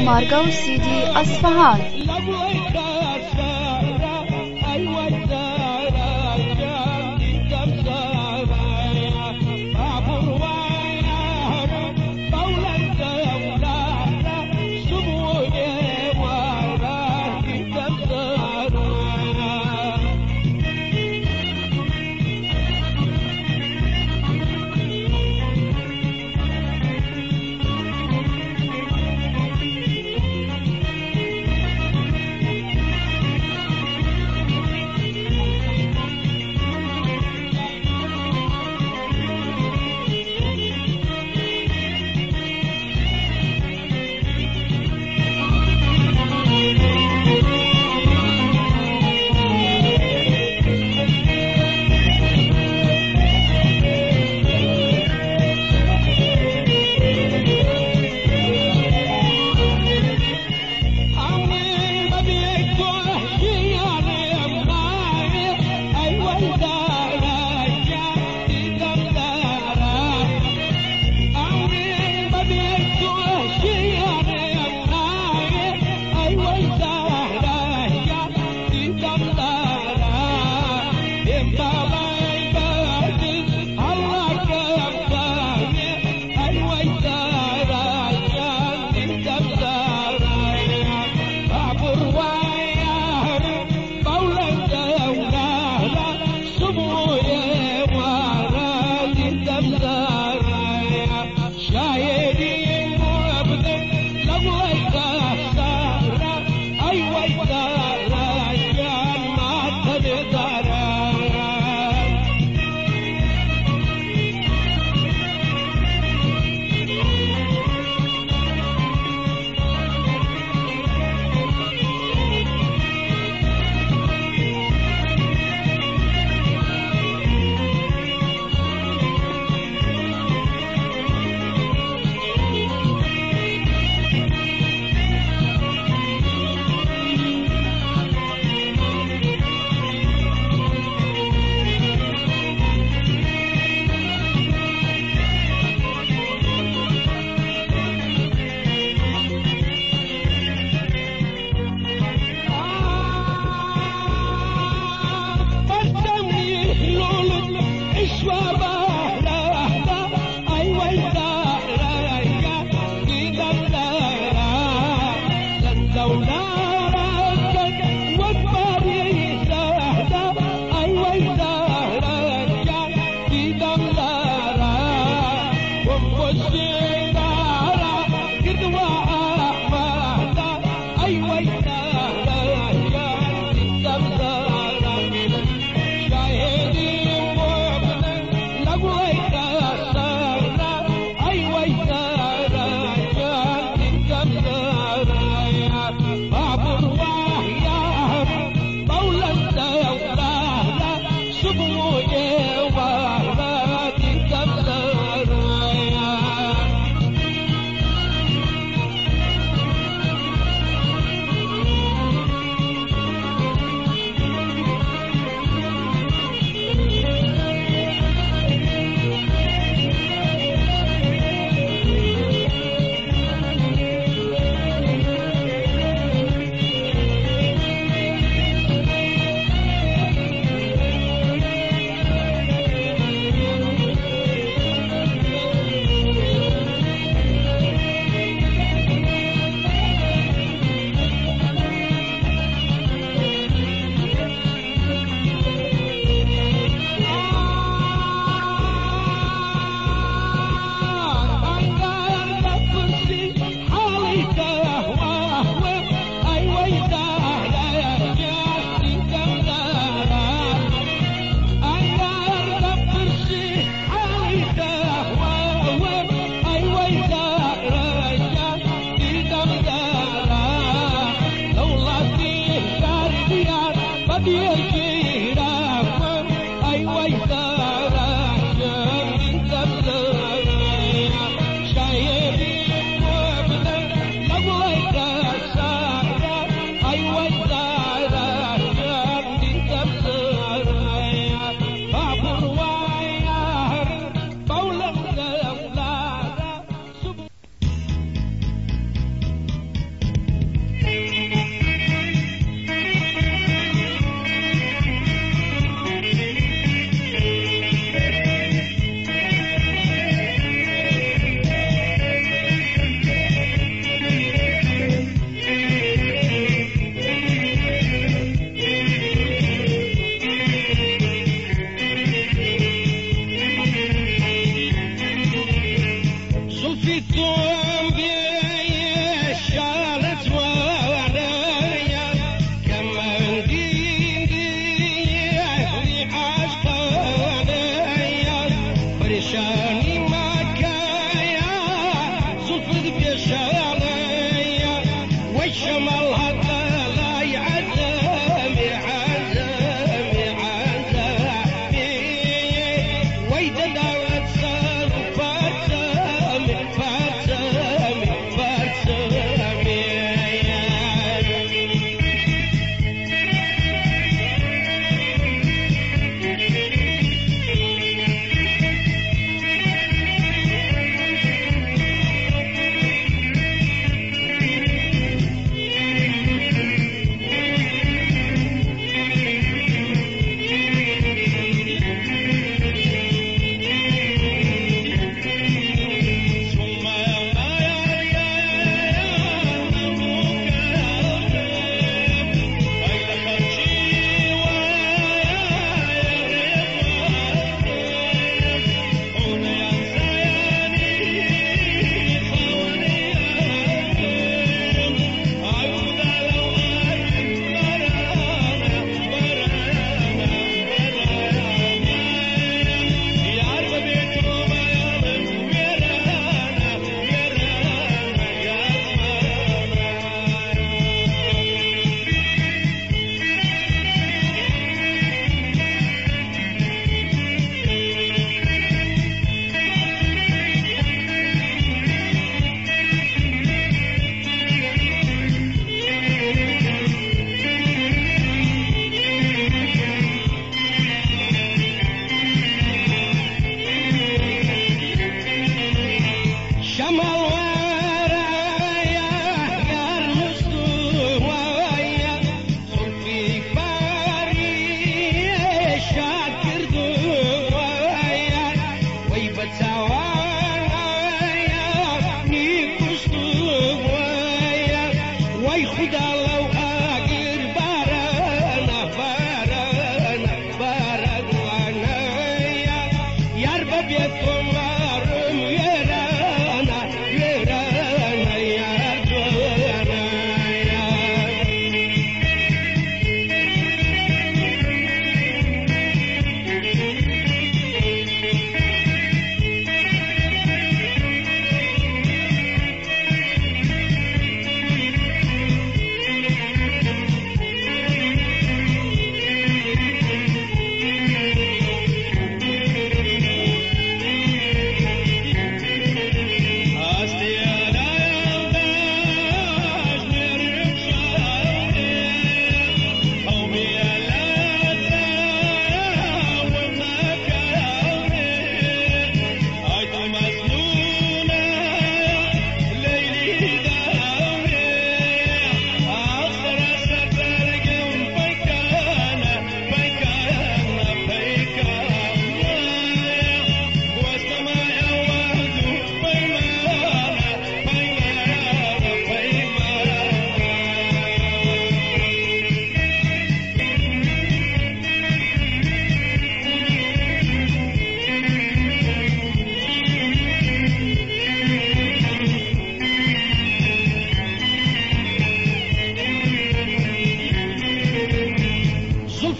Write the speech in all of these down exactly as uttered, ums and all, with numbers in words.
مارگو سیدی اصفهان.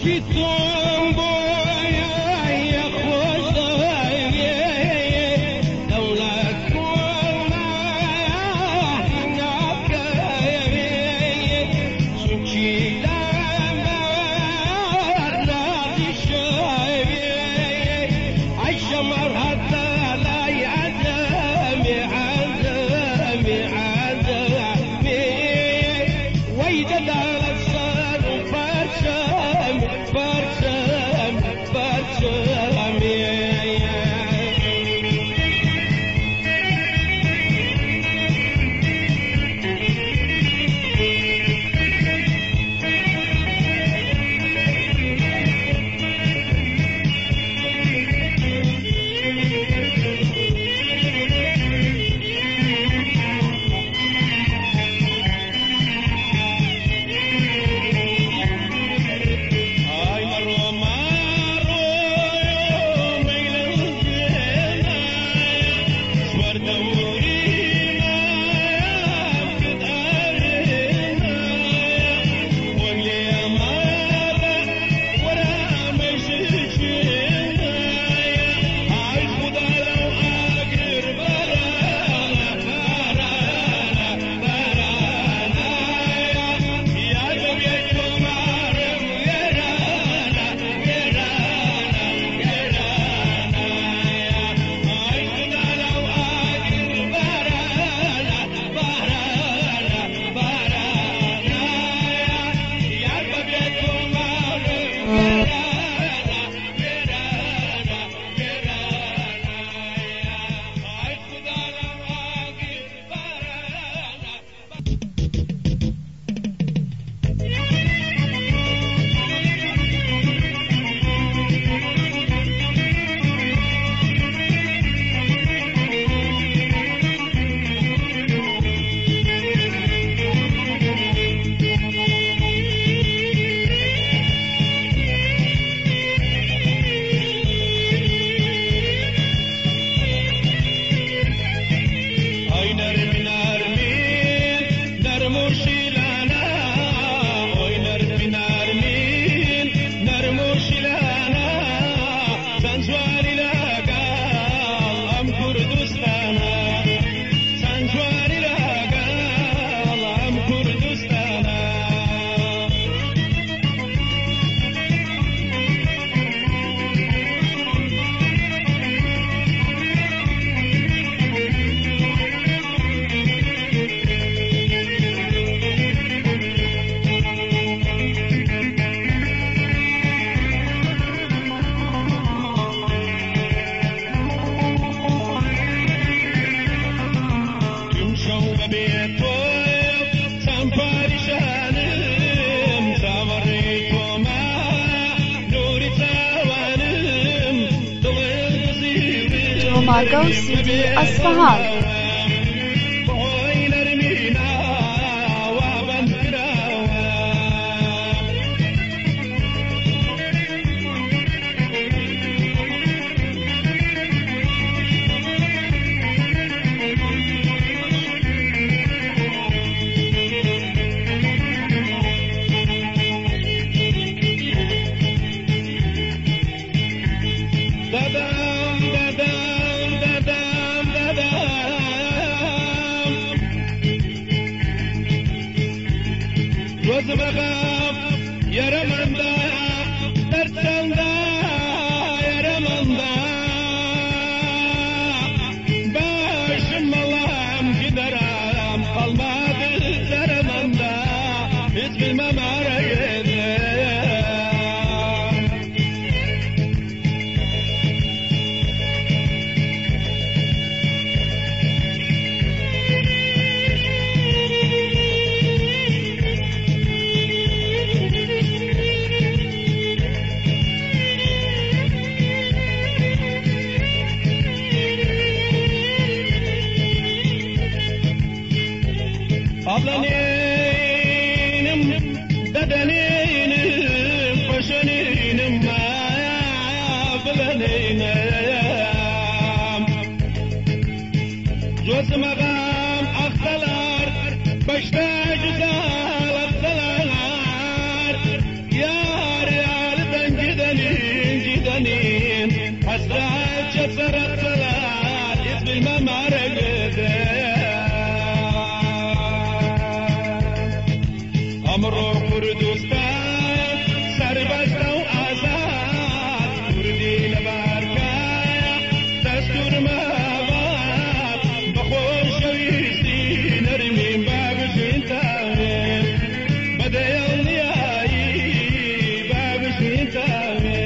مارگو سیدی اصفهان. سرت سرت اسم ما مرقده امرو کردستان سربست و آزاد کردی لبارکای دستور ماباد بخوشویستی نرمیم بابشین تاوی بدیل نیایی بابشین تاوی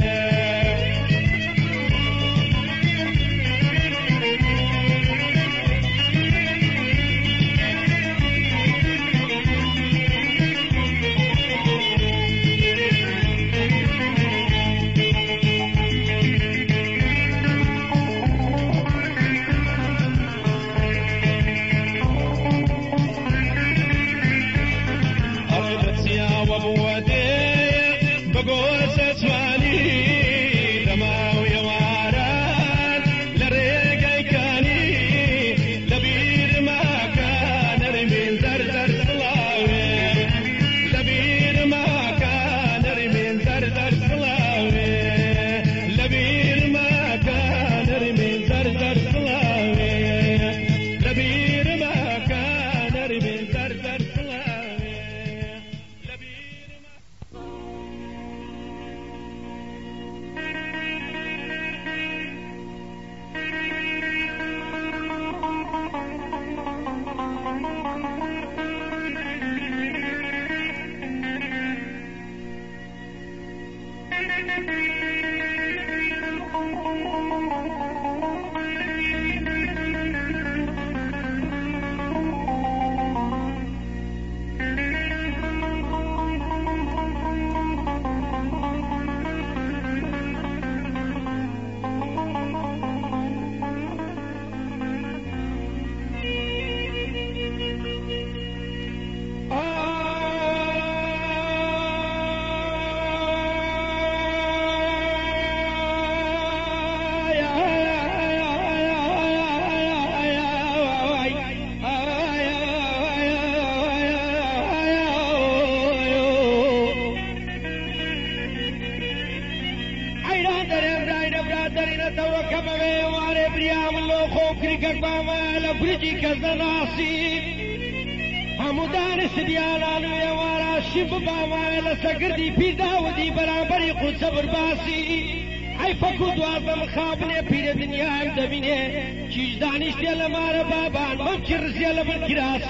سگردی پیدا و دی برابری خود صبر باسی ای فکر دوازم خوابنه پیر دنیا دبینه چیز دانشتی لمار بابان ممکن رزی لمن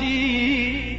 کراسی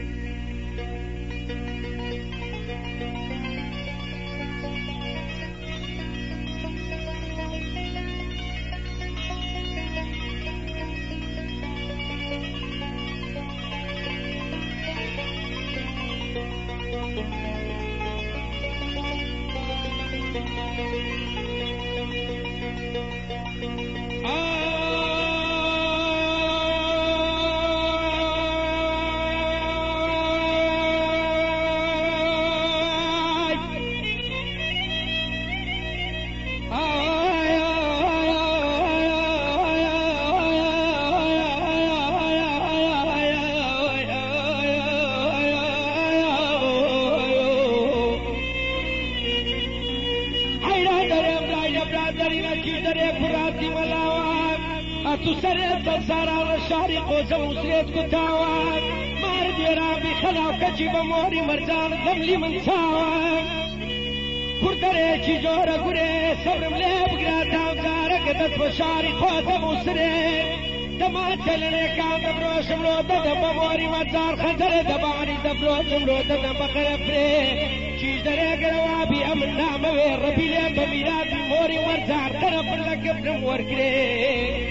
تو سرت سارا شاری قوزم وسرت كتاوان مارد يرابي خلاو كجي بموري مرجان ذملي من ساوان كردري چي جورا گوري صبرم لي بگرا تاو جارا قدت وشاري قوزم وسرت دما چلنے کا دبرو شمرو دد بموري مرجان خنجر دباني دبرو شمرو دد بخر فري چیز درے گروا بھی امن نام وے ربی لے بمیرات موري مرجان طرف لگ برم ورکرے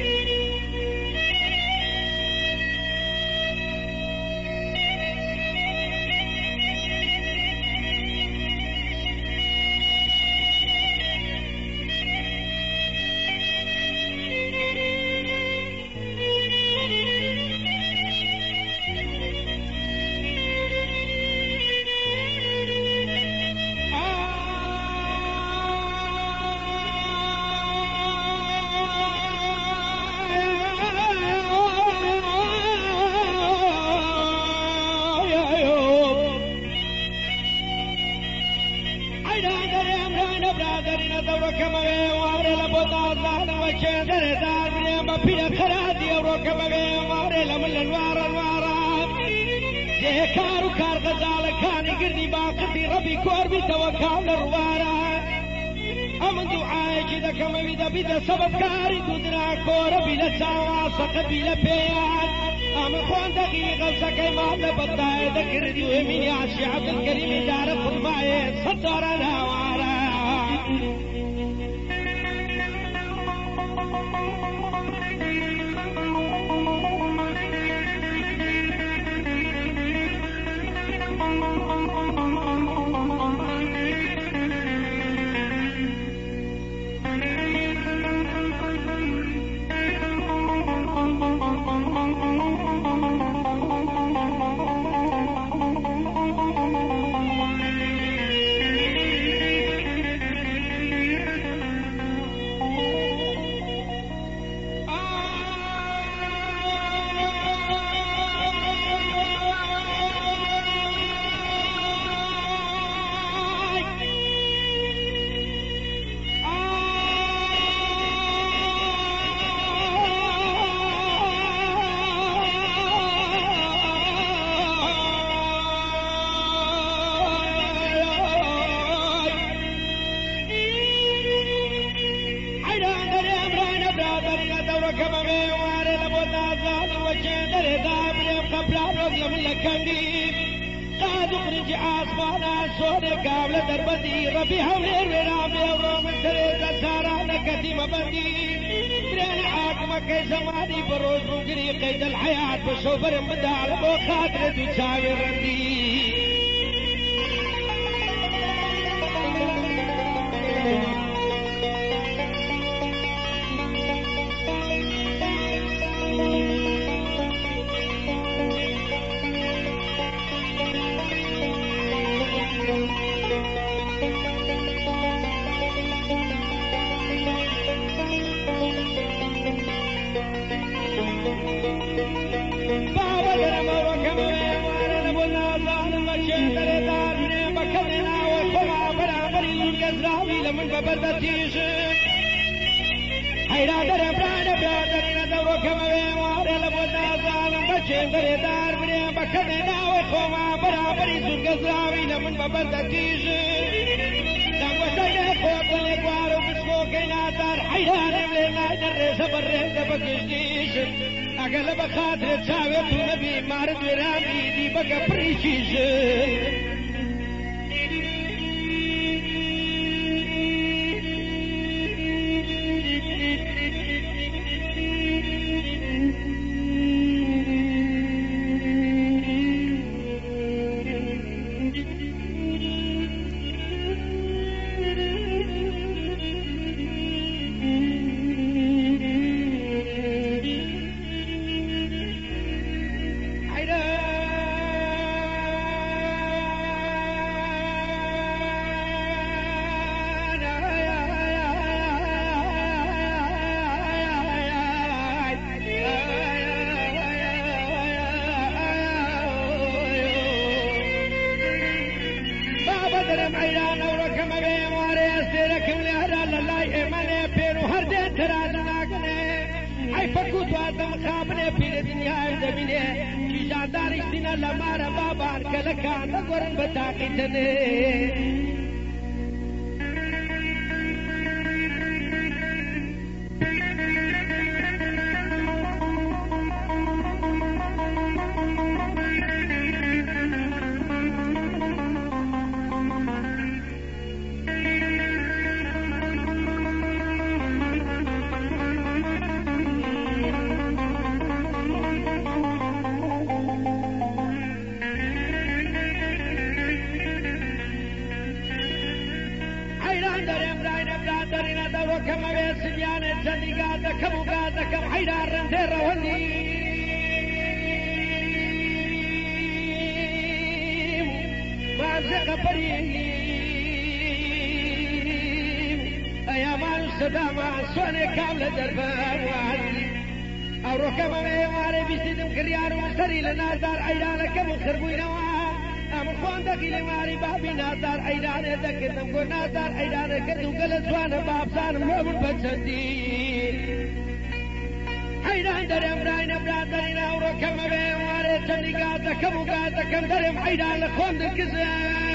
برادرینە دەوڕۆکەمەوێ وارێ لە بۆ دازانەوە چێدەرێدار برێن بە پیرە خەراتی ئەوڕۆکەمەوێ وارێ لە من لە نوارە نوارە جێکار و کار غەزاڵەکانی گردی باقتی ڕەبی کۆربیتەوە کاو لە ڕوارە ئەمن دوعایەکی دەکەمەوی دەبیتە سەبەبکاری دوودرا کۆرەبی لە چاواسەقەبی لە پێیان ئەمە خوان دەقی غەزەکەی مام لە بەدایە دەکردی و ئێمینی عاشی عەبدولکەریمی دارە فڵمایە سەددارە ناوارە قيد الحياة بشوفر مدال بو خاطر تساوي رندي ببردتيش حيرا در براد برادرين دورو كموي واري لبودا ظالم بچين در دار بريم بكدنا وخوما برابري زرق زراوي لمن ببردتيش دنگو سيد خوطن اقوارو بسكو كيناتار حيرا نملينا در سبر رهد بكشتيش اقل بخاطر تساوي نبي مارد ورامي دي بك بريشيش لمارا بابان كلكان لقرن بتاقيتني دەکی لە ماری بابی نازار ئەیرانێ دەکردم گۆ نازار ئەیرانە کرد و گەلە جوانە بابزانم لۆ من بەچەندی حیران دەرێم براینە برادەری ناوڕۆکەمە بێ وارێ چەندی گازەکەم و گازەکەم دەرێم حیران لە خۆم دکزێ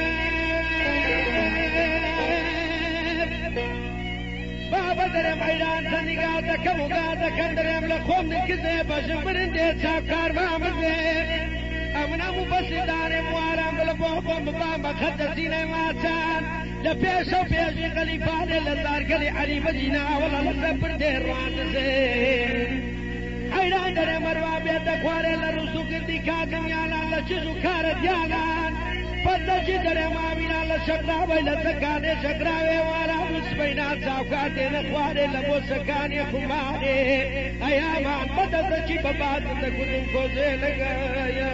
بابە دەرێم حیران چەندی گازەکەم و گازەکەم دەرێم لە خۆم دکزێ بەشم برندێ چاوکار مامزێ ئەمنەم و بەسی دارێم وارم بڵە بۆ خۆم ببام بە خەتەسینەی ماچان لە پێشە و پێشی خەلیفانێ لە زارگەلی عەلی بەجینە ئەوڵە لەسەر بردێ ڕوانزێ حیران دەرێ مەروا بێت دەخوارێ لە ڕووس و گردی کاکەمیانان لە چز و کارە دیانان پەتەجی دەرێ ماویان لە شەقراوەی لە سەکانێ شەقراوێ وارا وسپەینا چاوکاتێ نەخوارێ لە بۆ سەکانێ خومارێ ئەیامان بەدەستەکی بەباتم دەکوتم کۆزێ لەگەیە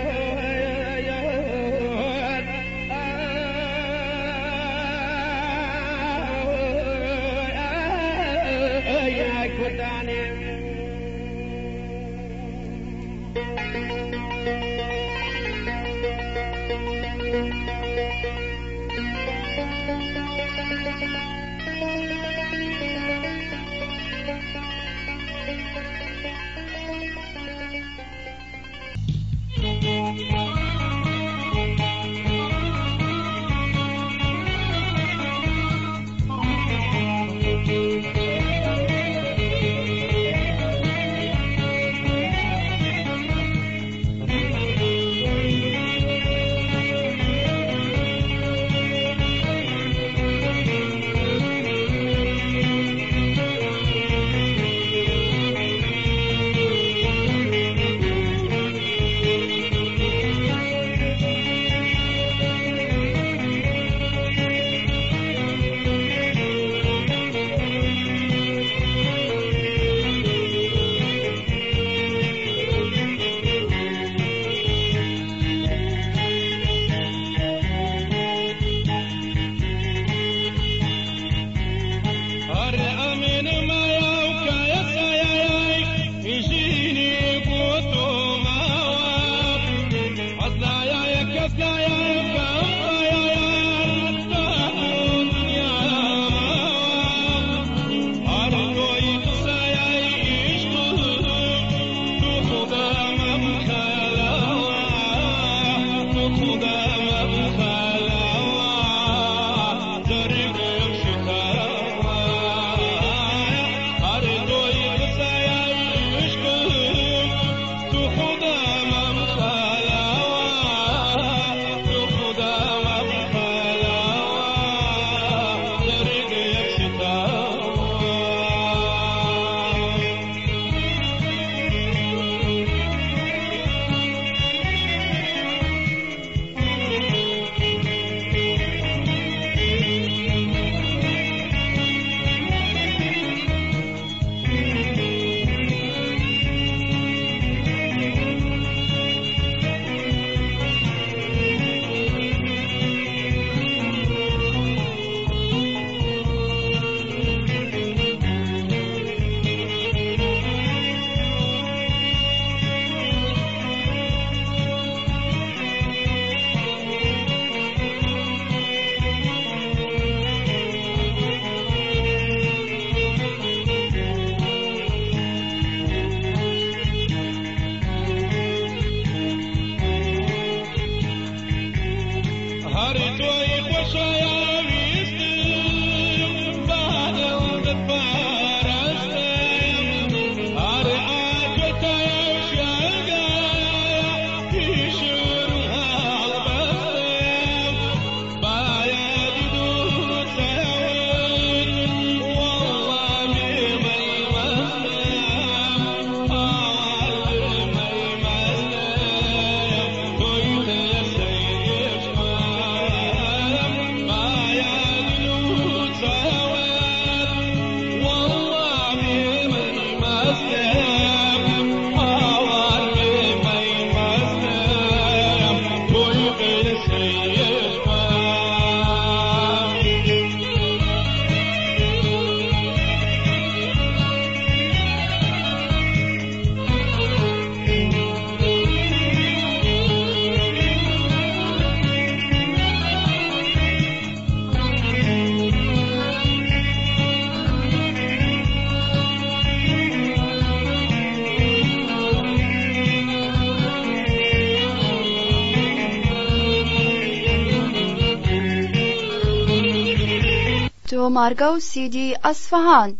کوردانێ تو مارگو سیدی اصفهان.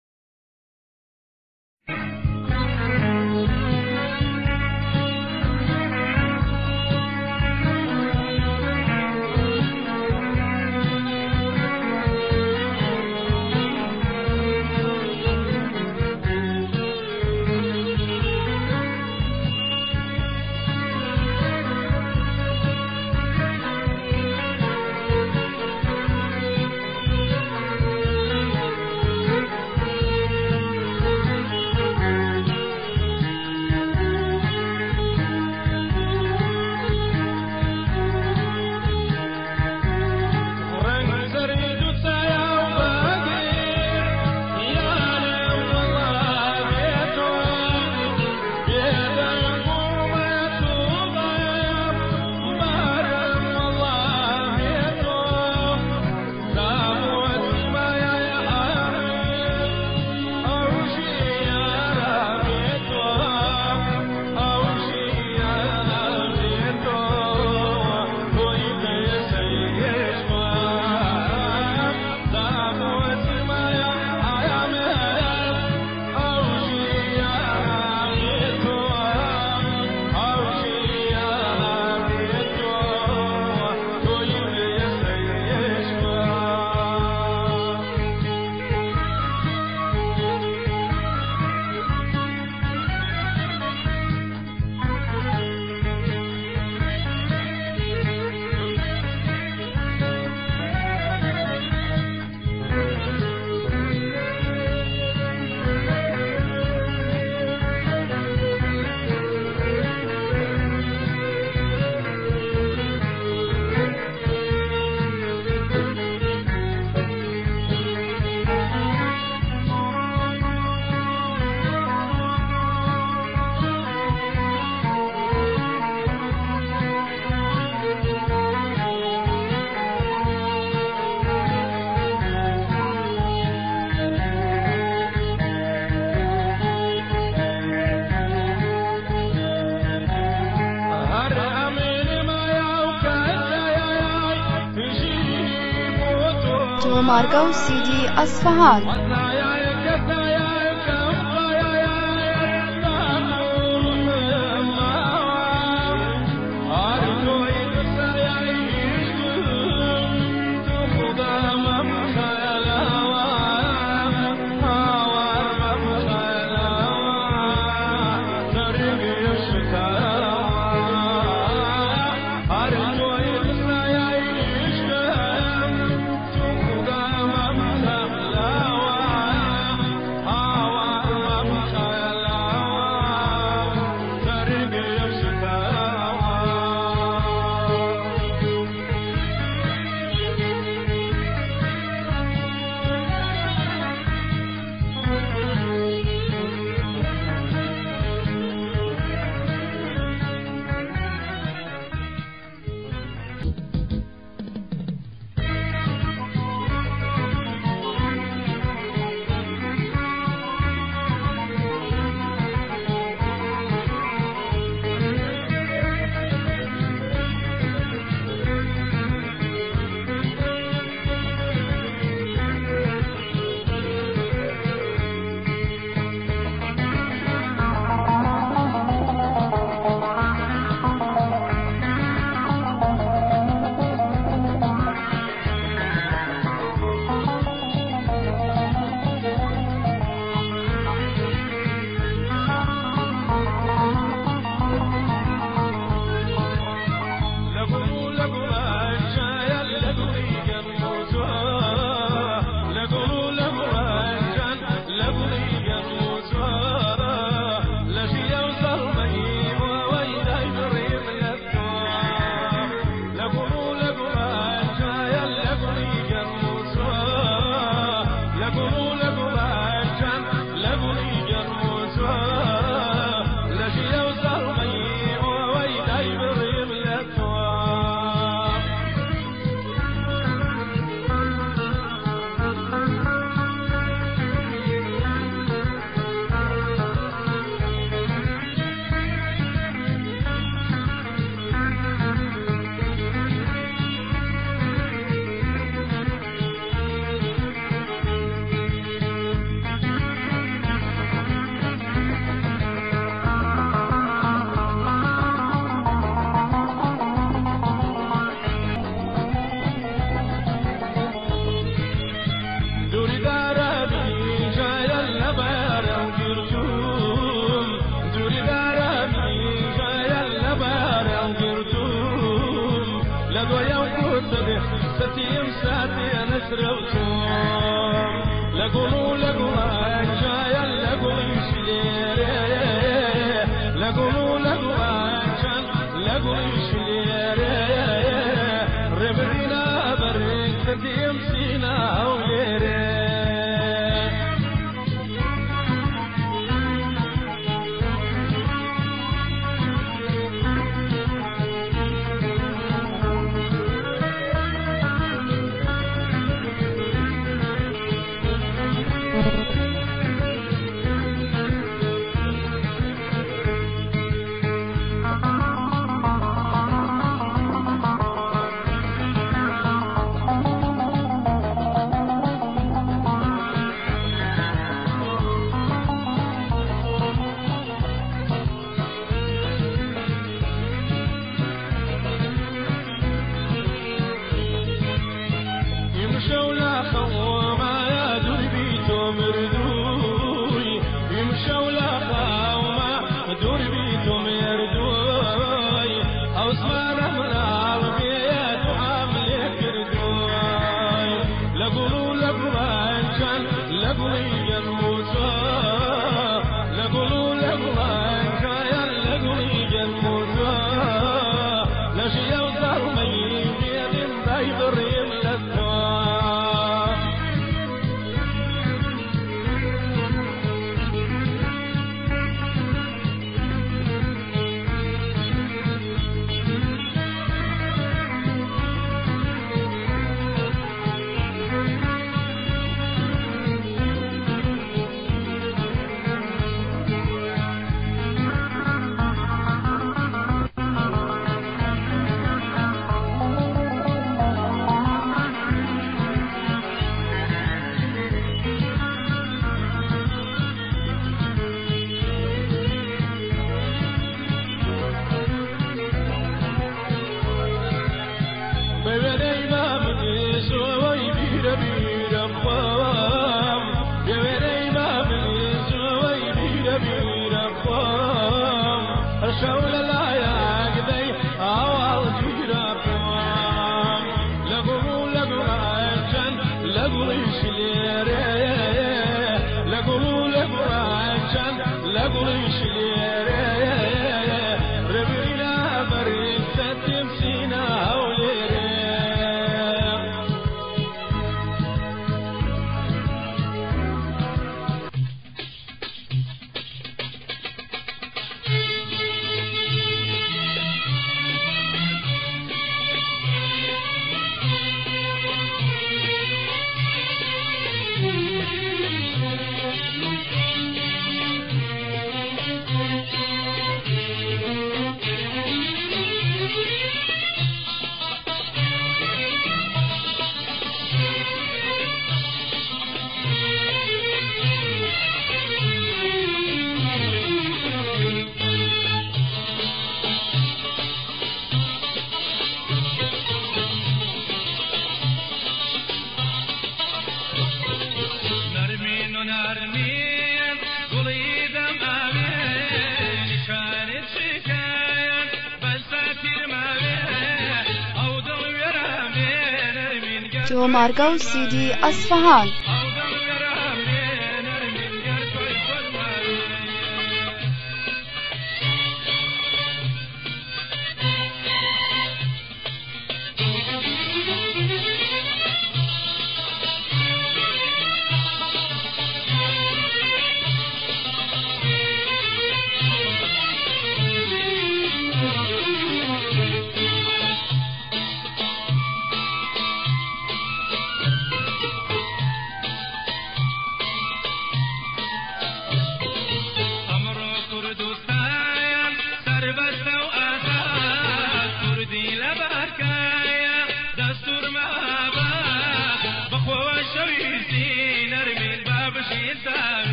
تو مارگو سیدی اصفهان. سروتم لقولوا لقوا جايا لقوا يشليري لقولوا لقوا جان لقوا يشليري ربنا بريك تديم سينا وليري مارگو سیدی اصفهان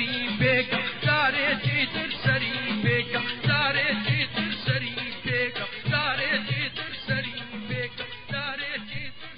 سری بگا داره تیتر سری بگا داره تیتر سری بگا داره تیتر سری بگا داره تیتر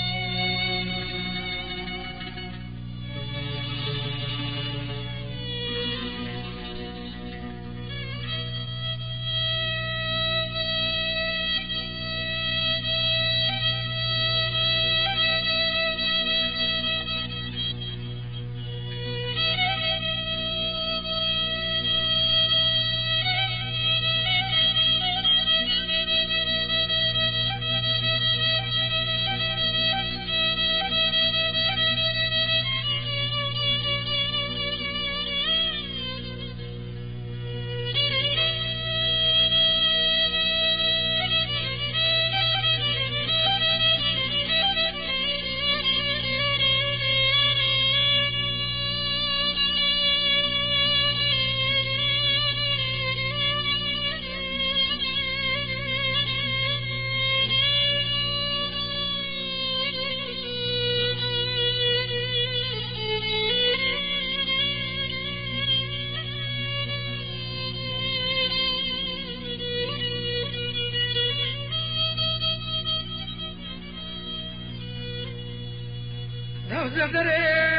زدره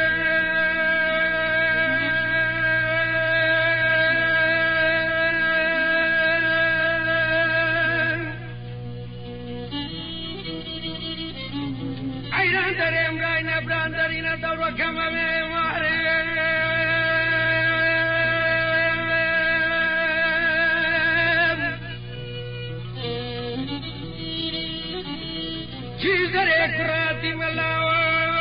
عيران دريم راينا بران درينا دورة كما بماري چیز دريك راتي ملاوة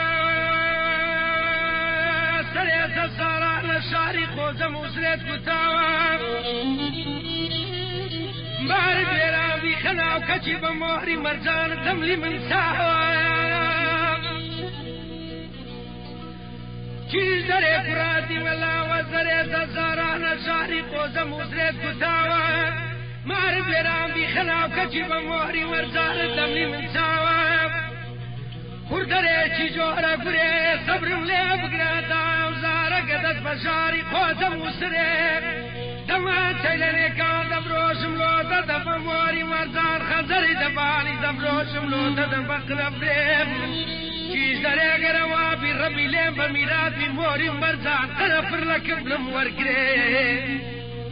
سريت الصاران الشاري خوزم وسريت كتاوة بارد ويران بي خناو كچي بمهري مرجان دملي من ساوة چیز دريك راتي ملاوة سريت الصاران الشاري خوزم وسريت كتاوة بارد ويران بي خناو كچي بمهري مرجان دملي من ساوة خردره چی جوره گره صبرم لی بگره وزاره قدت بشاری خوزم وسره دمان تیلنه کار دبروشم لوده دفمواری مرزان خزری دبانی دبروشم لوده دبقرب ریم چیز داره گره بی ربی لیم بمیرات بی موری مرزان قرفر لکبلم ورگره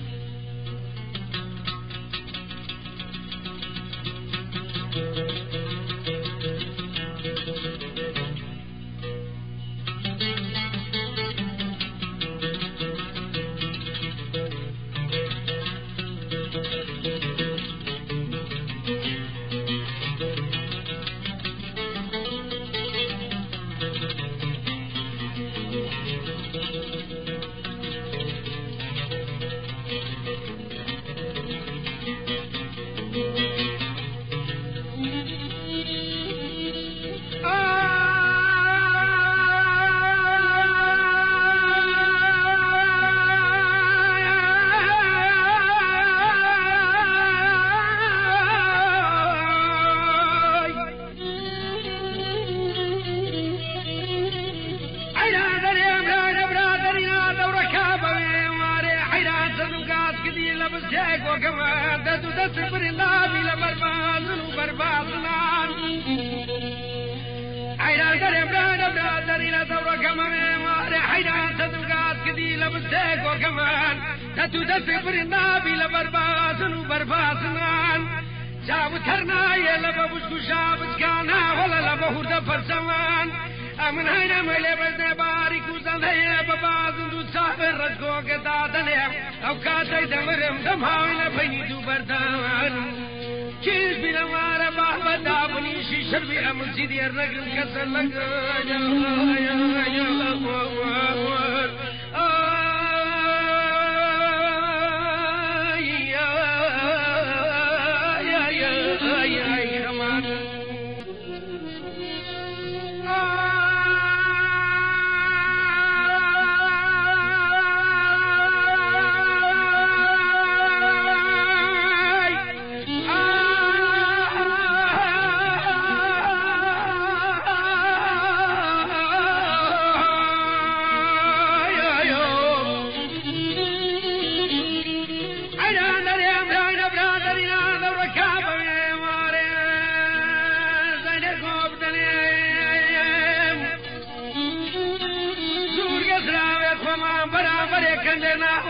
تو دست برنا بی لبربازن و بربازنان جاو ترنا یه لبا بشکو شابت کانا ولا لبا هرده فرسوان امن هینا ملی بزن باری کوزن هینا ببازن دو صابر رزگو که دادنیم او کاتی دمرم دم هاوینا بینی دو بردان چیز بی نمارا بابا دابنی شیشر بی امن سیدی ارنگل کسر لگا یا یا یا یا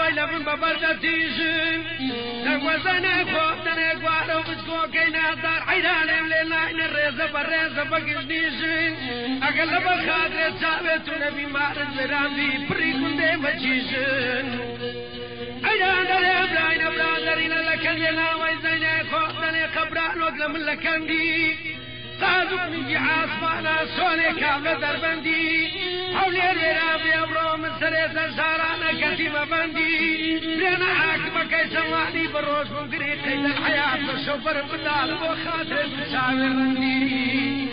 خۆی لە من بە بەردەتیژن دەگوەزەنێ خۆتەنێ گوارە و بچکۆکەی نادار حەیرانێم لێ لاینە ڕێزە بە ڕێزە بەگشتنیژن ئەگەر لە بەر خاترێ چاوێت و نەبی مارت وێرانبی پڕی کوندێ بەچیژن ئەیان دەرێ براینە برادەرینە لە کەندێ ناوەی زەینێ خۆتەنێ قەبران وەک لە من لە کەندی صادق منجي عاصفانا سوني كاملة دربندي حولي لينا بيبرو من سريس الشارانا كتيمة بندي لينا عاكبة كي سواني بروش من قريق قيد الحياة والشوفر بدال وخاطر المشاور رندي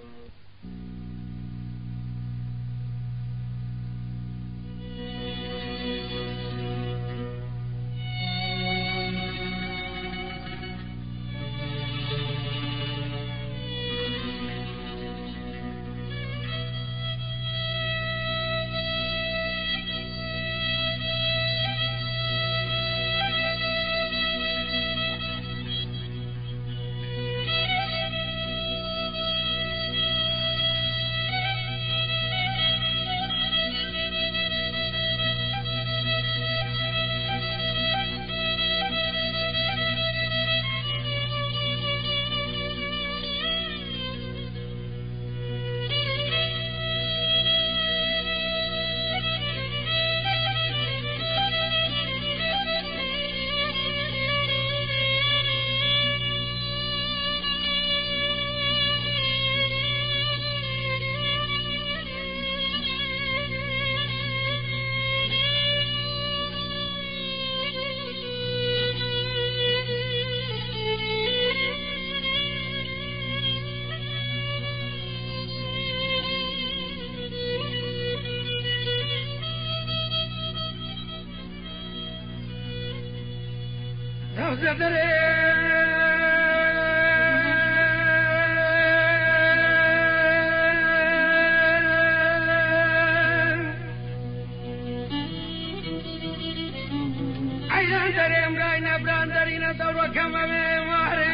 عيان دريم راينا براندرينا دورة كما بماري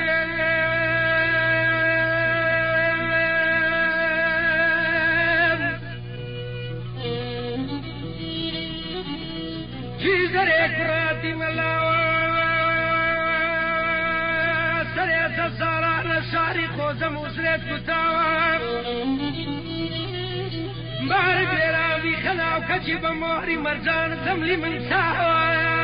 في زريك راتي ملاوة سريت الزاران الشعري خوزم وسريت كتاوة بارك لرابي خلاو كجي بموري مرجان زملي من ساوة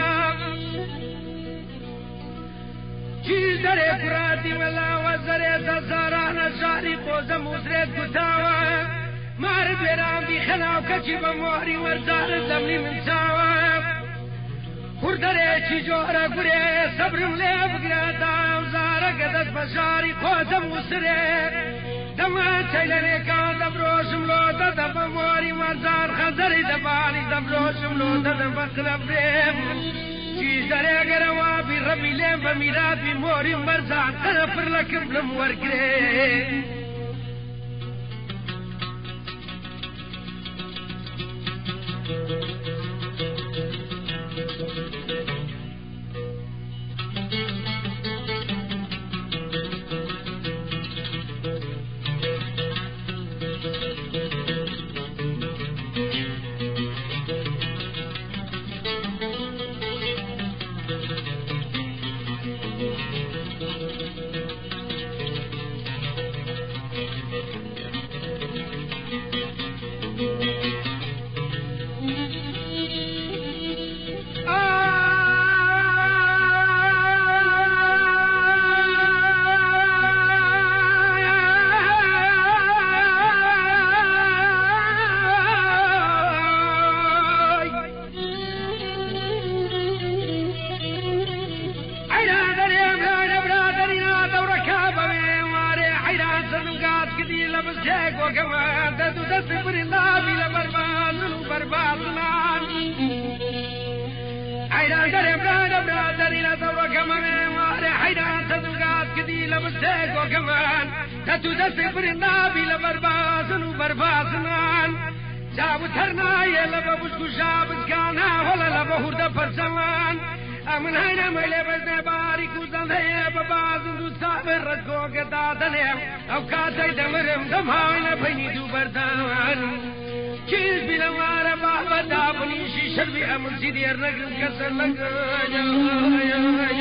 چیز دره کراتی ملاوة سريت الزاران الشعري خوزم وسريت كتاوة مارك لرابي خلاو كجي بموري مرجان زملي من ساوة خردره چی جوره گره صبرم لی بگره داو زاره گدت بشاری خوزم وسره دمان چیلنه کان دبروشم لو دد بموری مرزار خزری دبانی دبروشم لو دد بقلب ریم چیز داره گره بی ربی لیم بمیرات بی موری مرزار تنفر لکم لم ورگره من هنا ملي بزنا بارك وزنها بباز وصابر رزقو قدادنا او كاتي دمرم دمهاونا بيني دو بردان كيز بلا مارا بابا دابني شي شربي امن سيدي الرقم كسر لك يا يا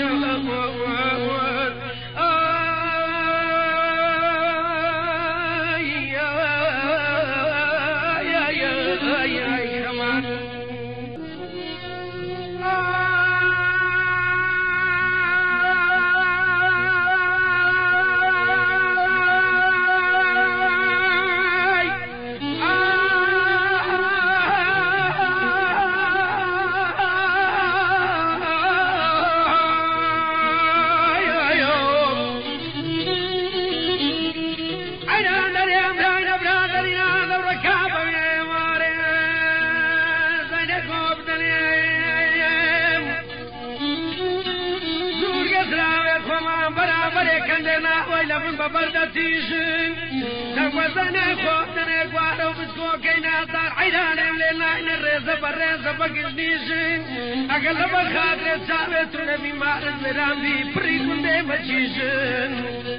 من ببردتيشن نوزنا خوتنا قوارو بسكو كينا صار عيدانا لله نرزة برزة بقشنيشن أقل بخاطر سابت ونبي مارد مرامي بريكون دي مجيشن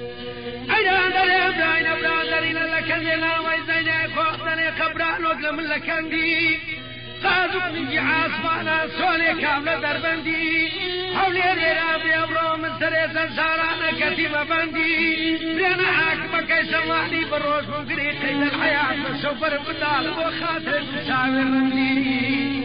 عيدانا لأبدانا برادرين لكن لنا ويزينا خوتنا خبران وقلم لكن دي قادوك نجي عاصفانا سولي كاملة دربندي حولي ريرابي أبرو من سريسا سارانا كتيبة بندي برينا عاكبا كيسواني بروش من قريق قيد الحياة والشوفر بدال وخاطر مشاور رندي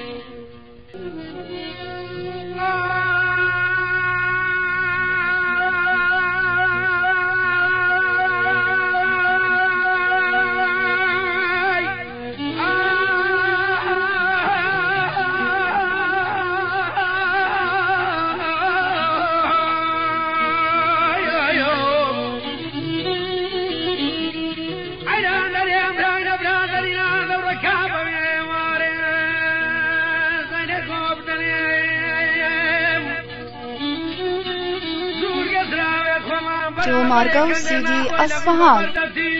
جو مارگو سیدی اصفهان.